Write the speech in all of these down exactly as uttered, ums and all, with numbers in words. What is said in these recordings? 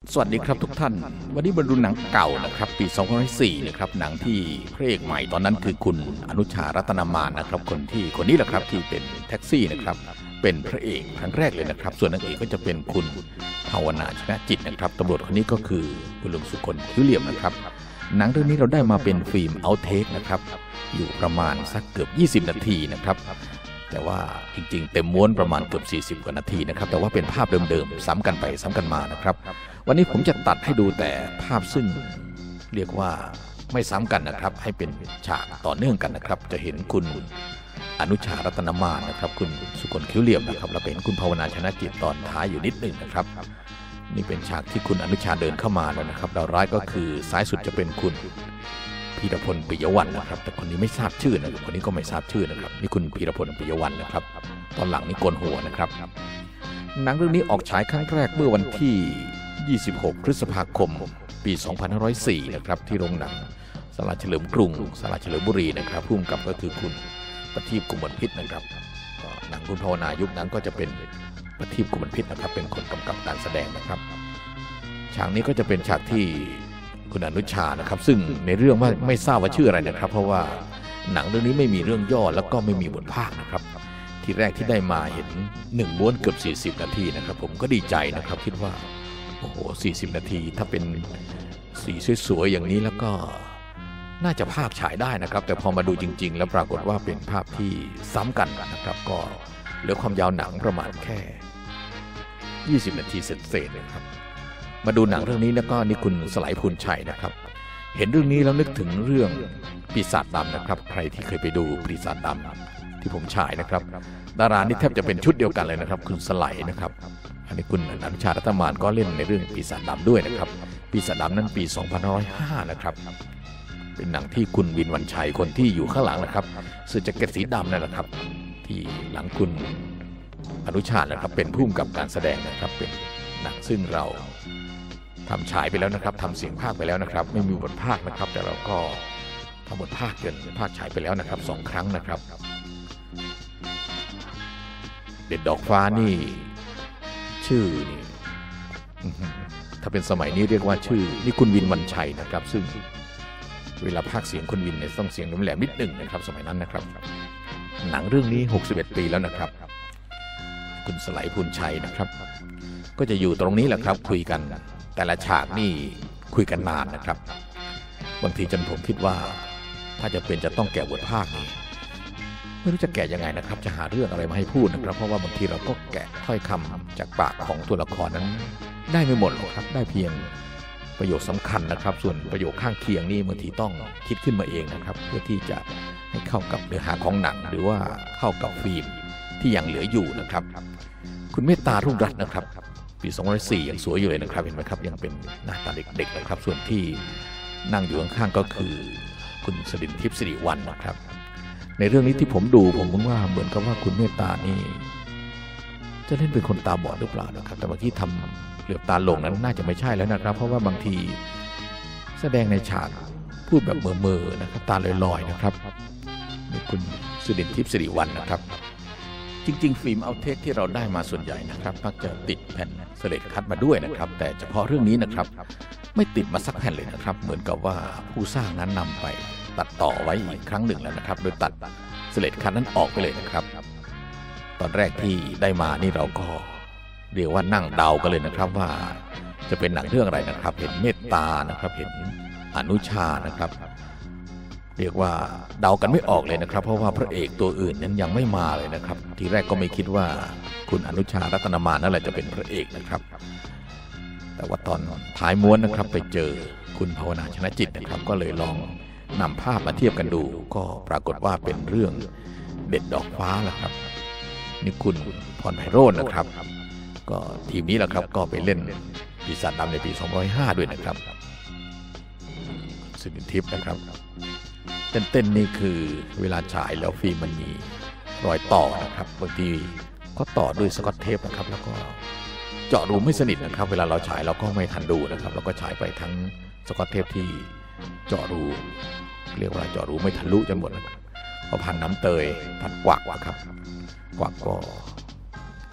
สวัสดีครับทุกท่านวันนี้มาดูหนังเก่านะครับปีสองพันสี่นะครับหนังที่พระเอกใหม่ตอนนั้นคือคุณอนุชารัตนามานนะครับคนที่คนนี้แหละครับที่เป็นแท็กซี่นะครับเป็นพระเอกครั้งแรกเลยนะครับส่วนนางเอกก็จะเป็นคุณภาวนาชนะจิตนะครับตำรวจคนนี้ก็คือคุณลุงสุคนคิ้วเหลี่ยมนะครับหนังเรื่องนี้เราได้มาเป็นฟิล์มเอาท์เทคนะครับอยู่ประมาณสักเกือบยี่สิบนาทีนะครับแต่ว่าจริงๆเต็มม้วนประมาณเกือบสี่สิบกว่านาทีนะครับแต่ว่าเป็นภาพเดิมๆซ้ำกันไปซ้ำกันมานะครับวันนี้ผมจะตัดให้ดูแต่ภาพซึ่งเรียกว่าไม่ซ้ำกันนะครับให้เป็นฉากต่อเนื่องกันนะครับจะเห็นคุณอนุชารัตนามานนะครับคุณสุคนคิ้วเหลี่ยมนะครับแล้วเห็นคุณภาวนาชนะจิตตอนท้ายอยู่นิดหนึ่งนะครับนี่เป็นฉากที่คุณอนุชาเดินเข้ามาแล้วนะครับดาวร้ายก็คือซ้ายสุดจะเป็นคุณพีรพลปิยวรรณนะครับแต่คนนี้ไม่ทราบชื่อนะครับคนนี้ก็ไม่ทราบชื่อนะครับนี่คุณพีรพลปิยวรรณนะครับตอนหลังนี่โกนหัวนะครับหนังเรื่องนี้ออกฉายครั้งแรกเมื่อวันที่ยี่สิบหกพฤษภาคมปีสองพันห้าร้อยสี่นะครับที่โรงหนังศาลาเฉลิมกรุงศาลาเฉลิมบุรีนะครับผู้กำกับก็คือคุณประทีปกุมารพิษนะครับหนังคุณภาวนายุคนั้นก็จะเป็นประทีปกุมารพิษนะครับเป็นคนกำกับการแสดงนะครับฉากนี้ก็จะเป็นฉากที่คุณอนุชานะครับซึ่งในเรื่องว่าไม่ทราบว่าชื่ออะไรนะครับเพราะว่าหนังเรื่องนี้ไม่มีเรื่องย่อแล้วก็ไม่มีบทภาคนะครับทีแรกที่ได้มาเห็นหนึ่งม้วนเกือบสี่สิบนาทีนะครับผมก็ดีใจนะครับคิดว่าโอ้โหสี่สิบนาทีถ้าเป็นสีสวยๆอย่างนี้แล้วก็น่าจะภาคฉายได้นะครับแต่พอมาดูจริงๆแล้วปรากฏว่าเป็นภาพที่ซ้ำกันนะครับก็เหลือความยาวหนังประมาณแค่ยี่สิบนาทีเศษๆนะครับมาดูหนังเรื่องนี้แล้วก็นี่คุณสไลพูนชัยนะครับเห็นเรื่องนี้แล้วนึกถึงเรื่องปีศาจดำนะครับใครที่เคยไปดูปีศาจดำที่ผมฉายนะครับดารานี่แทบจะเป็นชุดเดียวกันเลยนะครับคุณสไลนะครับอันนี้คุณอนุชารัตนามานก็เล่นในเรื่องปีศาจดำด้วยนะครับปีศาจดำนั้นปีสองพันห้าร้อยห้านะครับเป็นหนังที่คุณวินวันชัยคนที่อยู่ข้างหลังนะครับเสื้อแจ็คเก็ตสีดำนั่นแหละครับที่หลังคุณอนุชานะครับเป็นผู้กำกับการแสดงนะครับเป็นหนังซึ่งเราทำฉายไปแล้วนะครับทำเสียงภาคไปแล้วนะครับไม่มีบทภาคนะครับแต่เราก็ทำบทภาคเกินภาคฉายไปแล้วนะครับสองครั้งนะครับเด็ดดอกฟ้านี่ชื่อนี่ถ้าเป็นสมัยนี้เรียกว่าชื่อนี่คุณวินวันชัยนะครับซึ่งเวลาภาคเสียงคุณวินเนี่ยต้องเสียงแหลมๆนิดหนึ่งนะครับสมัยนั้นนะครับหนังเรื่องนี้หกสิบเอ็ดปีแล้วนะครับคุณสไลพูนชัยนะครับก็จะอยู่ตรงนี้แหละครับคุยกันแต่ละฉากนี่คุยกันนานนะครับบางทีจนผมคิดว่าถ้าจะเป็นจะต้องแกะบทภาคนี่ไม่รู้จะแกะยังไงนะครับจะหาเรื่องอะไรมาให้พูดนะครับเพราะว่าบางทีเราก็แกะถ้อยคำจากปากของตัวละครนั้นได้ไม่หมดหรอกครับได้เพียงประโยชน์สำคัญนะครับส่วนประโยชน์ข้างเคียงนี่บางทีต้องคิดขึ้นมาเองนะครับเพื่อที่จะให้เข้ากับเนื้อหาของหนังหรือว่าเข้ากับฟิล์มที่ยังเหลืออยู่นะครับคุณเมตตารุ่งรัตน์นะครับปีสองพันสี่ยังสวยอยู่เลยนะครับเห็นไหมครับยังเป็นหน้าตาเด็กๆนะครับส่วนที่นั่งอยู่ข้างๆก็คือคุณสรินทิพย์สิริวัลย์นะครับในเรื่องนี้ที่ผมดูผมมองว่าเหมือนกับว่าคุณเมตตานี่จะเล่นเป็นคนตาบอดหรือเปล่านะครับแต่บางที่ทำเหลือบตาลงนั้นน่าจะไม่ใช่แล้วนะครับเพราะว่าบางทีแสดงในฉากพูดแบบเมื่อๆนะครับตาลอยๆนะครับนี่คุณสรินทิพย์สิริวัลย์นะครับจริงๆฟิล์มเอาเทคที่เราได้มาส่วนใหญ่นะครับมักจะติดแผ่นสเลดคัทมาด้วยนะครับแต่เฉพาะเรื่องนี้นะครับไม่ติดมาสักแผ่นเลยนะครับเหมือนกับว่าผู้สร้างนั้นนำไปตัดต่อไว้อีกครั้งหนึ่งแล้วนะครับโดยตัดสเลดคัทนั้นออกไปเลยนะครับตอนแรกที่ได้มานี่เราก็เรียกว่านั่งเดากันเลยนะครับว่าจะเป็นหนังเรื่องอะไรนะครับเห็นเมตตานะครับเห็นอนุชานะครับเรียกว่าเดากันไม่ออกเลยนะครับเพราะว่าพระเอกตัวอื่นนั้นยังไม่มาเลยนะครับทีแรกก็ไม่คิดว่าคุณอนุชารัตนามานนั่นแหละจะเป็นพระเอกนะครับแต่ว่าตอนท้ายม้วนนะครับไปเจอคุณภาวนาชนะจิตนะครับก็เลยลองนำภาพมาเทียบกันดูก็ปรากฏว่าเป็นเรื่องเด็ดดอกฟ้าแหละครับนี่คุณพรไพโรจน์นะครับก็ทีมนี้แหละครับก็ไปเล่นปีศาจดำในปีสองพันห้าด้วยนะครับสิรินทิพย์นะครับเต้นๆนี่คือเวลาฉายแล้วฟิล์มมันมีรอยต่อนะครับบางทีก็ต่อด้วยสกอตเทปนะครับแล้วก็เจาะรูไม่สนิทนะครับเวลาเราฉายเราก็ไม่ทันดูนะครับเราก็ฉายไปทั้งสกอตเทปที่เจาะรูเรียกว่าเจาะรูไม่ทะลุจนหมดพอพันน้ำเตยพันกวักครับกวักก็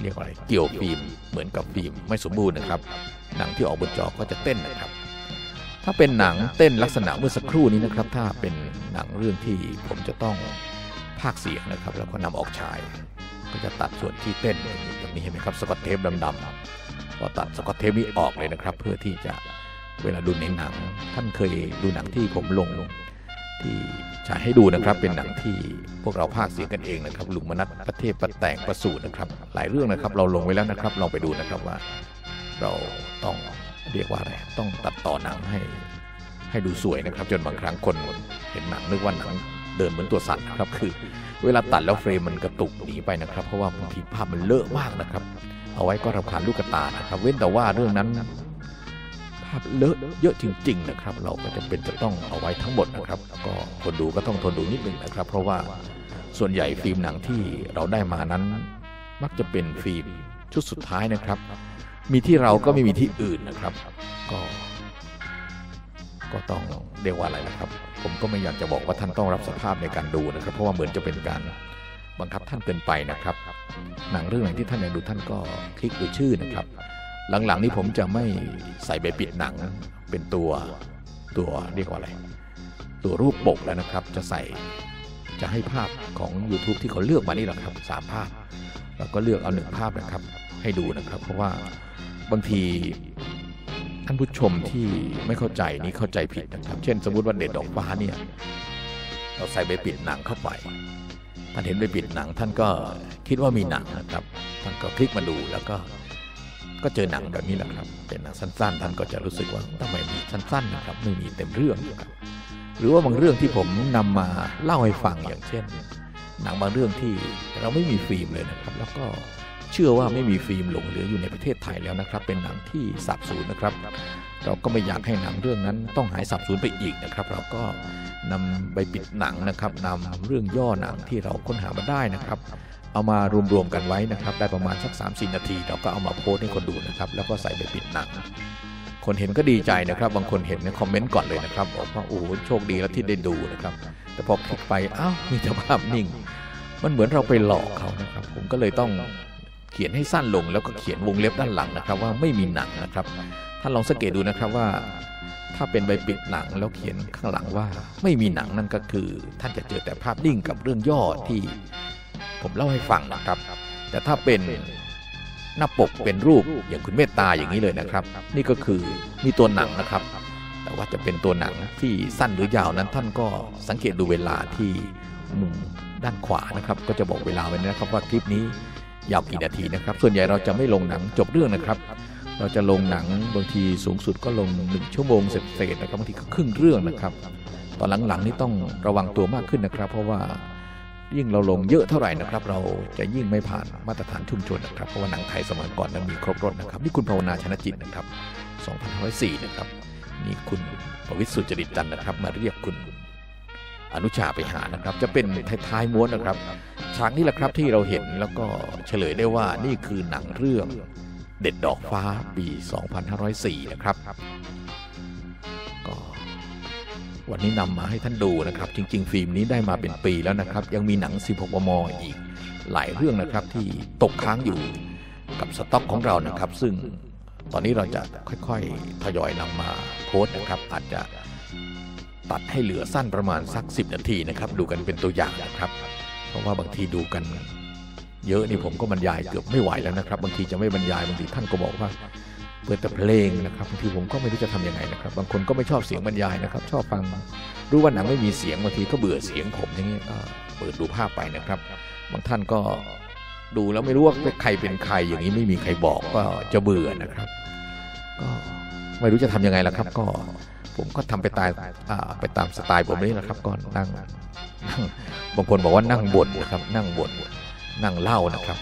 เรียกว่าอะไรเกี่ยวฟิล์มเหมือนกับฟิล์มไม่สมบูรณ์นะครับหนังที่ออกบนจอก็จะเต้นนะครับถ้าเป็นหนังเต้นลักษณะเมื่อสักครู่นี้นะครับถ้าเป็นหนังเรื่องที่ผมจะต้องพากย์เสียงนะครับแล้วก็นำออกฉายก็จะตัดส่วนที่เต้นอย่างนี้เห็นไหมครับสกอตเทปดำๆก็ตัดสกอตเทปนี้ออกเลยนะครับเพื่อที่จะเวลาดูในหนังท่านเคยดูหนังที่ผมลงที่ฉายให้ดูนะครับเป็นหนังที่พวกเราพากย์เสียงกันเองนะครับลุงมนัสประเทศประแต่งประสูตินะครับหลายเรื่องนะครับเราลงไว้แล้วนะครับลองไปดูนะครับว่าเราต้องเรียกว่าอะไรต้องตัดต่อหนังให้ให้ดูสวยนะครับจนบางครั้งคนเห็นหนังนึกว่าหนังเดินเหมือนตัวสัตว์นะครับคือเวลาตัดแล้วเฟรมมันกระตุกหนีไปนะครับเพราะว่าบางทีภาพมันเลอะมากนะครับเอาไว้ก็รำคาญลูกตานะครับเว้นแต่ว่าเรื่องนั้นภาพเลอะเยอะจริงๆนะครับเราก็จะเป็นจะต้องเอาไว้ทั้งหมดนะครับก็คนดูก็ต้องทนดูนิดนึงนะครับเพราะว่าส่วนใหญ่ฟิล์มหนังที่เราได้มานั้นมักจะเป็นฟิล์มชุดสุดท้ายนะครับมีที่เราก็ไม่มีที่อื่นนะครับก็ก็ต้องเรียกว่าอะไรนะครับผมก็ไม่อยากจะบอกว่าท่านต้องรับสภาพในการดูนะครับเพราะว่าเหมือนจะเป็นการบังคับท่านเกินไปนะครับหนังเรื่องไหนที่ท่านอยากดูท่านก็คลิกดูชื่อนะครับหลังๆนี้ผมจะไม่ใส่ใบปิดหนังเป็นตัวตัวเรียกว่าอะไรตัวรูปปกแล้วนะครับจะใส่จะให้ภาพของ YouTube ที่เขาเลือกมานี่แหละครับสามภาพแล้วก็เลือกเอาหนึ่งภาพนะครับให้ดูนะครับเพราะว่าบางทีท่านผู้ชมที่ไม่เข้าใจนี้เข้าใจผิดนะครับเช่นสมมุติว่าเด็ดดอกฟ้าเนี่ยเราใส่ใบปิดหนังเข้าไปท่านเห็นใบปิดหนังท่านก็คิดว่ามีหนังนะครับท่านก็คลิกมาดูแล้วก็ก็เจอหนังแบบนี้แหละครับเป็นหนังสั้นๆท่านก็จะรู้สึกว่าทำไมมีสั้นๆนะครับไม่มีเต็มเรื่องครับหรือว่าบางเรื่องที่ผมนำมาเล่าให้ฟังอย่างเช่นหนังบางเรื่องที่เราไม่มีฟิล์มเลยนะครับแล้วก็เชื่อว่าไม่มีฟิล์มหลงเหลืออยู่ในประเทศไทยแล้วนะครับเป็นหนังที่สาบสูญนะครับเราก็ไม่อยากให้หนังเรื่องนั้นต้องหายสาบสูญไปอีกนะครับเราก็นำใบปิดหนังนะครับนำเรื่องย่อหนังที่เราค้นหามาได้นะครับเอามารวมๆกันไว้นะครับได้ประมาณสัก สามถึงสี่ นาทีเราก็เอามาโพสให้คนดูนะครับแล้วก็ใส่ใบปิดหนังคนเห็นก็ดีใจนะครับบางคนเห็นเนี่ยคอมเมนต์ก่อนเลยนะครับบอกว่าโอ้โหโชคดีแล้วที่ได้ดูนะครับแต่พอคลิกไปอ้าวมีแต่ภาพนิ่งมันเหมือนเราไปหลอกเขานะครับผมก็เลยต้องเขียนให้สั้นลงแล้วก็เขียนวงเล็บด้านหลังนะครับว่าไม่มีหนังนะครับท่านลองสังเกตดูนะครับว่าถ้าเป็นใบปิดหนังแล้วเขียนข้างหลังว่าไม่มีหนังนั่นก็คือท่านจะเจอแต่ภาพนิ่งกับเรื่องย่อที่ผมเล่าให้ฟังนะครับแต่ถ้าเป็นหน้าปกเป็นรูปอย่างคุณเมตตาอย่างนี้เลยนะครับนี่ก็คือมีตัวหนังนะครับแต่ว่าจะเป็นตัวหนังที่สั้นหรือยาวนั้นท่านก็สังเกตดูเวลาที่มุมด้านขวานะครับก็จะบอกเวลาไว้นะครับว่าคลิปนี้ยาวกี่นาทีนะครับส่วนใหญ่เราจะไม่ลงหนังจบเรื่องนะครับเราจะลงหนังบางทีสูงสุดก็ลงหนึ่งชั่วโมงเศษๆนะครับบางทีก็ครึ่งเรื่องนะครับตอนหลังๆนี้ต้องระวังตัวมากขึ้นนะครับเพราะว่ายิ่งเราลงเยอะเท่าไหร่นะครับเราจะยิ่งไม่ผ่านมาตรฐานชุมชนนะครับเพราะว่าหนังไทยสมัยก่อนนั้นมีครบรถนะครับนี่คุณภาวนาชนะจิตนะครับสองพันห้าร้อยสี่นะครับนี่คุณประวิตรสุจริตจันทร์นะครับมาเรียกคุณอนุชาไปหานะครับจะเป็นท้ายๆม้วนนะครับฉากนี้แหละครับที่เราเห็นแล้วก็เฉลยได้ว่านี่คือหนังเรื่องเด็ดดอกฟ้าปีสองพันห้าร้อยสี่นะครับก็วันนี้นำมาให้ท่านดูนะครับจริงๆฟิล์มนี้ได้มาเป็นปีแล้วนะครับยังมีหนังสิบหกมมอีกหลายเรื่องนะครับที่ตกค้างอยู่กับสต็อกของเรานะครับซึ่งตอนนี้เราจะค่อยๆทยอยนำมาโพสต์นะครับอาจจะตัดให้เหลือสั้นประมาณสักสิบนาทีนะครับดูกันเป็นตัวอย่างนะครับเพราะว่าบางทีดูกันเยอะนี่ผมก็บรรยายเกือบไม่ไหวแล้วนะครับบางทีจะไม่บรรยายบางทีท่านก็บอกว่าเปิดแต่เพลงนะครับบางทีผมก็ไม่รู้จะทำยังไงนะครับบางคนก็ไม่ชอบเสียงบรรยายนะครับชอบฟังรู้ว่าหนังไม่มีเสียงบางทีก็เบื่อเสียงผมอย่างนี้ก็เปิดดูภาพไปนะครับบางท่านก็ดูแล้วไม่รู้ว่าใครเป็นใครอย่างนี้ไม่มีใครบอกก็จะเบื่อนะครับก็ไม่รู้จะทำยังไงล่ะครับก็ผมก็ทำไปตามไปตามสไตล์ผมนี่แหละครับก็นั่งนั่งบางคนบอกว่านั่งบ่นนะครับนั่งบ่นนั่งเล่านะครับ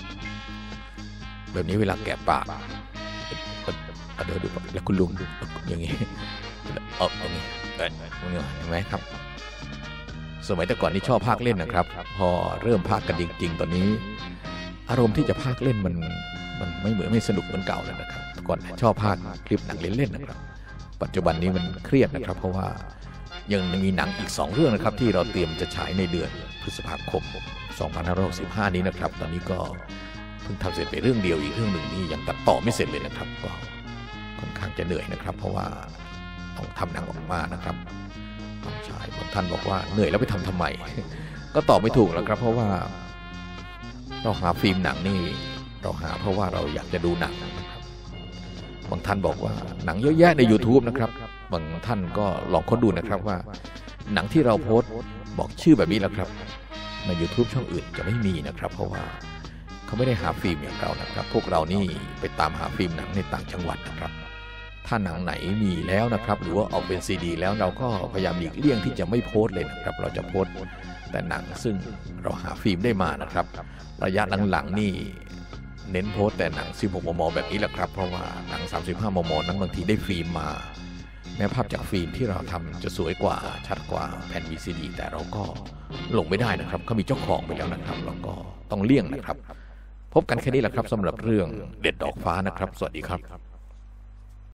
แบบนี้เวลาแกะปากเดี๋ยวดูแล้วคุณลุงอย่างนี้เอออย่างนี้เห็นไหมครับสมัยแต่ก่อนนี่ชอบพากเล่นนะครับพอเริ่มพากกันจริงๆตอนนี้อารมณ์ที่จะพากเล่นมันมันไม่เหมือนไม่สนุกเหมือนเก่าแล้วนะครับก่อนชอบพากคลิปหนังเล่นๆนะครับปัจจุบันนี้มันเครียดนะครับเพราะว่ายังมีหนังอีกสองเรื่องนะครับที่เราเตรียมจะฉายในเดือนพฤษภาคมสองพันห้าร้อยหกสิบห้านี้นะครับตอนนี้ก็พพิ่งทำเสร็จไปเรื่องเดียวอีกเรื่องหนึ่งนี่ยังตัดต่อไม่เสร็จเลยนะครับก็ค่อนข้างจะเหนื่อยนะครับเพราะว่าต้องทำหนังออกมานะครับน้องชายบางท่านบอกว่าเหนื่อยแล้วไปทำทำไมก็ตอบไม่ถูกแล้วครับเพราะว่าเราหาฟิล์มหนังนี่เราหาเพราะว่าเราอยากจะดูหนังนะครับบางท่านบอกว่าหนังเยอะแยะใน YouTube นะครับบางท่านก็ลองค้นดูนะครับว่าหนังที่เราโพสต์บอกชื่อแบบนี้แล้วครับใน YouTube ช่องอื่นจะไม่มีนะครับเพราะว่าเขาไม่ได้หาฟิล์มอย่างเรานะครับพวกเรานี่ไปตามหาฟิล์มหนังในต่างจังหวัดนะครับถ้าหนังไหนมีแล้วนะครับหรือว่าออกเป็นซีดีแล้วเราก็พยายามหลีกเลี่ยงที่จะไม่โพสต์เลยนะครับเราจะโพสต์แต่หนังซึ่งเราหาฟิล์มได้มานะครับระยะหลังๆนี่เน้นโพสต์แต่หนังสิบหกมมแบบนี้แหละครับเพราะว่าหนังสามสิบห้ามมนั้นบางทีได้ฟิล์มมาแม้ภาพจากฟิล์มที่เราทำจะสวยกว่าชัดกว่าแผ่น วี ซี ดี แต่เราก็ลงไม่ได้นะครับเขามีเจ้าของไปแล้วนะครับเราก็ต้องเลี่ยงนะครับพบกันแค่นี้แหละครับสำหรับเรื่องเด็ดดอกฟ้านะครับสวัสดีครับ